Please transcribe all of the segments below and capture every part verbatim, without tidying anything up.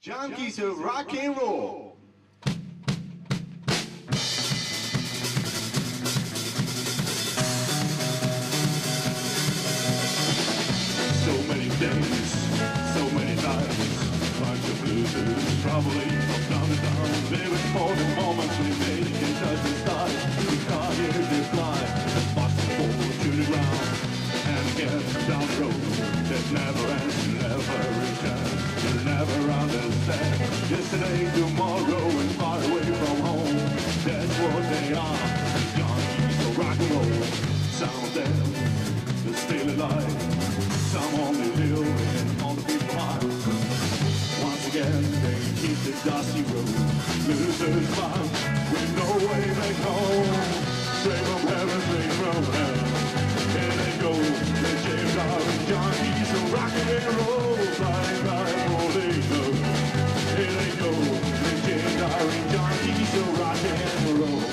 Junkies of rock and roll. So many days, so many nights, bunch of losers traveling from town to town, living for the moments we made it, can touch the stars. We can't hear they fly, impossible to the ground, and get down the road that never ends, never returns. You'll never understand. Yesterday, tomorrow, and far away from home. That's what they are. Junkies of rock and roll. Some of them are still alive. Some only live in all the people hearts. Once again, they hit the dusty road. Losers bound with no way back home. Straight from heaven, straight from hell. Here they go. The James are junkies of rock and roll. Flying by rolling low. Here they go. The James are junkies of rock and roll.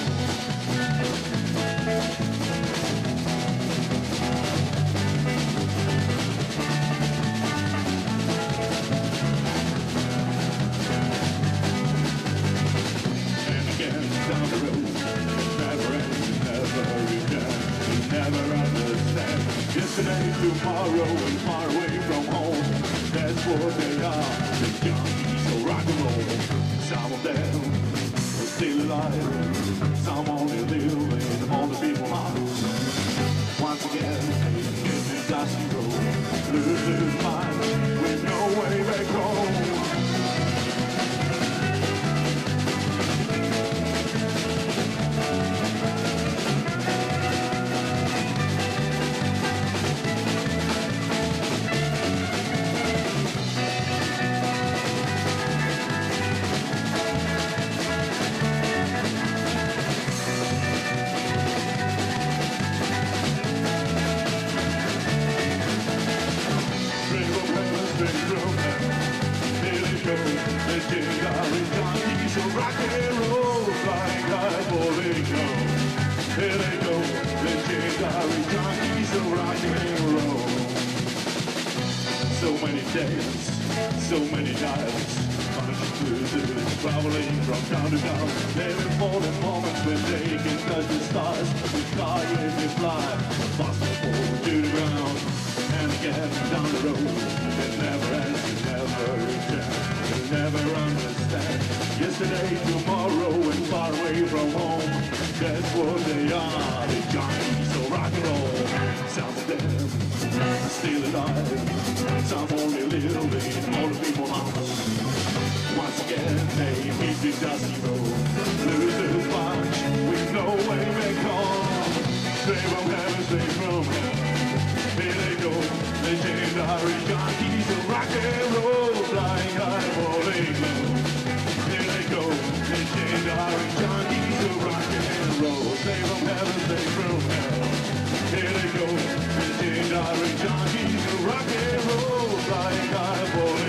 Down the road, never ends, never return. You never understand. Yesterday, tomorrow, and far away from home. That's what they are. The junkies of rock and roll. Some of them are still alive. Some only live in all the people's hearts. Once again, in the dusty road, losing mind with no way back home. Rock and roll, flying high, falling low. Here they go, legendary junkies of rock and roll. So many days, so many nights, bunch of losers traveling from town to town, living for the moments when they can touch the stars. We fly if we fly, possible to the ground, and again down the road. It never ends, it never returns. You'll never understand. Yesterday, tomorrow, and far away from home. That's what they are, the junkies of rock and roll. Some of them are still alive. Some only live in all the people's hearts. Once again, they meet the dusty road. Losers march with no way back home. Straight from heaven, straight from hell. Here they go, legendary junkies of rock and roll. Flying high, falling low. Here they go, legendary junkies of rock and roll. Straight from heaven, straight from hell. Here they go, legendary junkies of rock and roll. Flying high, falling low.